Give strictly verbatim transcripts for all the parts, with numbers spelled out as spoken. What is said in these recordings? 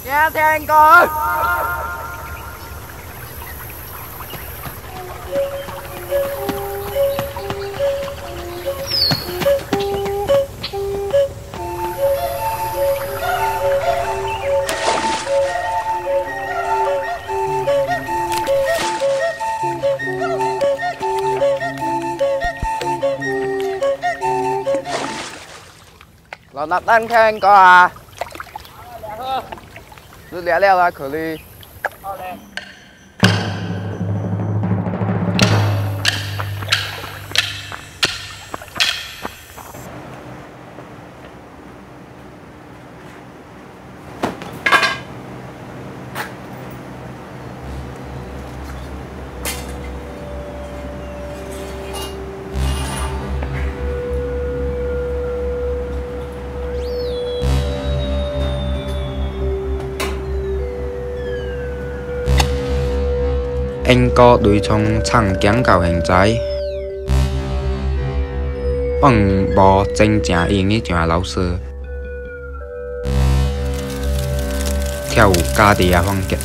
nghe theo anh coi.老衲单看anh coi à. Cứ lẹ leo ra khởi ly. anh có đối trong chẳng kén cầu hành trái bằng bò tranh trả ý nghĩa trả lão sư theo ca địa hoang kết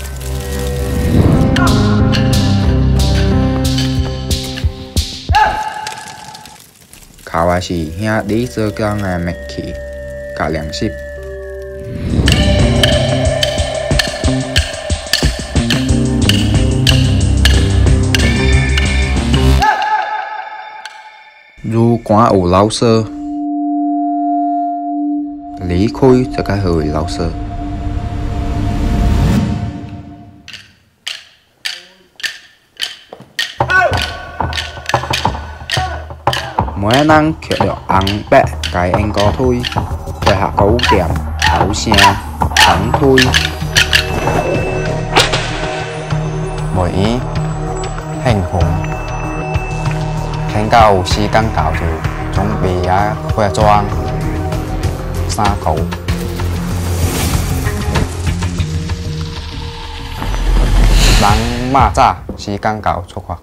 khảo là gì nha đi chơi cái ngày mệt khí cả两ship如果有老师，离开就该去老师。每一人缺了红白介應個推，配合九點九聲等推，每一興奮。 聽到時間到就準備啊化妝、衫褲。等馬扎時間到出發。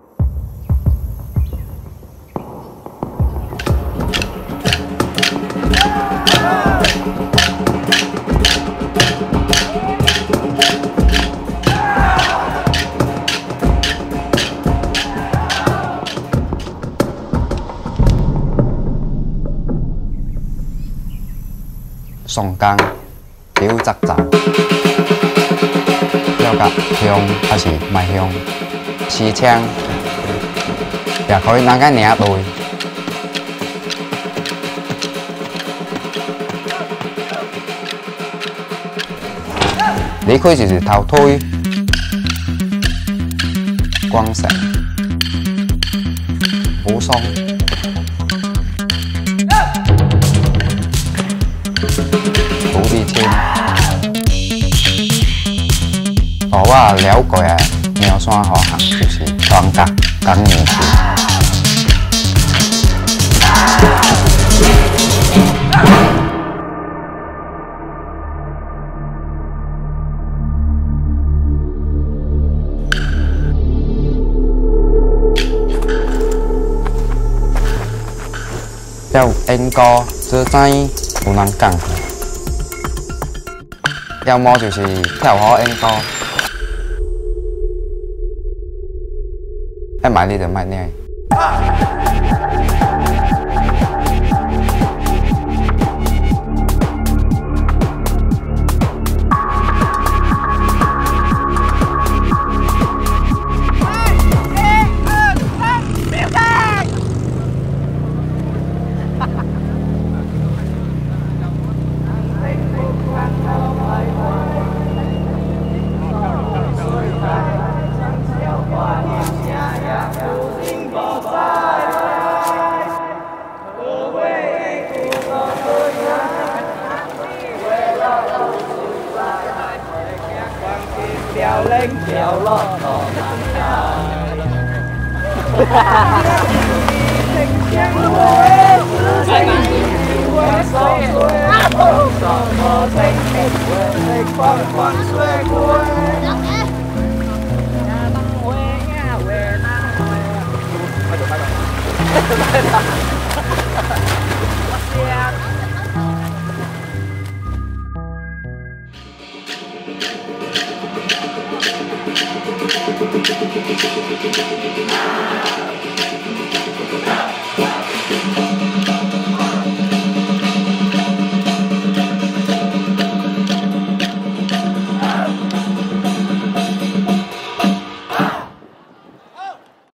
上崗表側站，了解向還是賣向，持槍也可以拿個領隊。離開就是逃推，光城，武松。 土地簽，我話了解啊，苗山河行就是莊格港年市。要應該這真不能講。 要麼就是跳河 N 歌，一買呢就買呢。 掉lên掉落落tình chẳng quê tình quê sông quê sông mơ tình tình quê tình quang quang xuê quê nhà băng quê nhà quê na quê